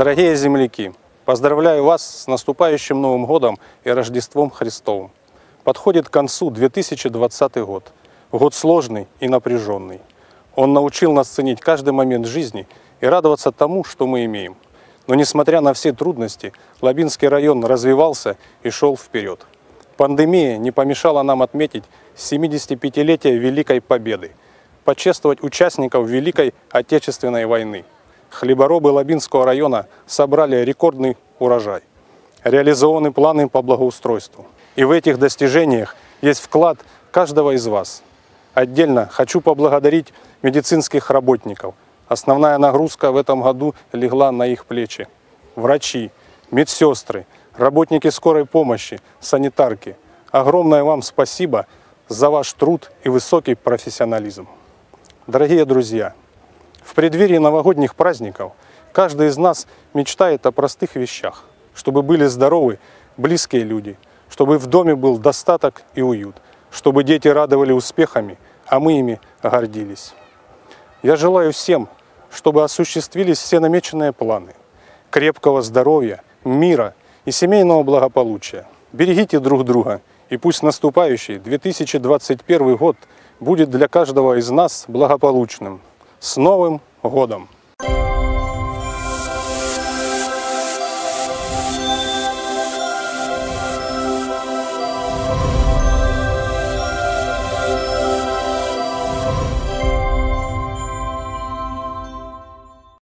Дорогие земляки, поздравляю вас с наступающим Новым годом и Рождеством Христовым. Подходит к концу 2020 год. Год сложный и напряженный. Он научил нас ценить каждый момент жизни и радоваться тому, что мы имеем. Но несмотря на все трудности, Лабинский район развивался и шел вперед. Пандемия не помешала нам отметить 75-летие Великой Победы, почествовать участников Великой Отечественной войны. Хлеборобы Лабинского района собрали рекордный урожай. Реализованы планы по благоустройству. И в этих достижениях есть вклад каждого из вас. Отдельно хочу поблагодарить медицинских работников. Основная нагрузка в этом году легла на их плечи. Врачи, медсестры, работники скорой помощи, санитарки. Огромное вам спасибо за ваш труд и высокий профессионализм. Дорогие друзья, в преддверии новогодних праздников каждый из нас мечтает о простых вещах, чтобы были здоровы близкие люди, чтобы в доме был достаток и уют, чтобы дети радовали успехами, а мы ими гордились. Я желаю всем, чтобы осуществились все намеченные планы, крепкого здоровья, мира и семейного благополучия. Берегите друг друга, и пусть наступающий 2021 год будет для каждого из нас благополучным. С Новым годом!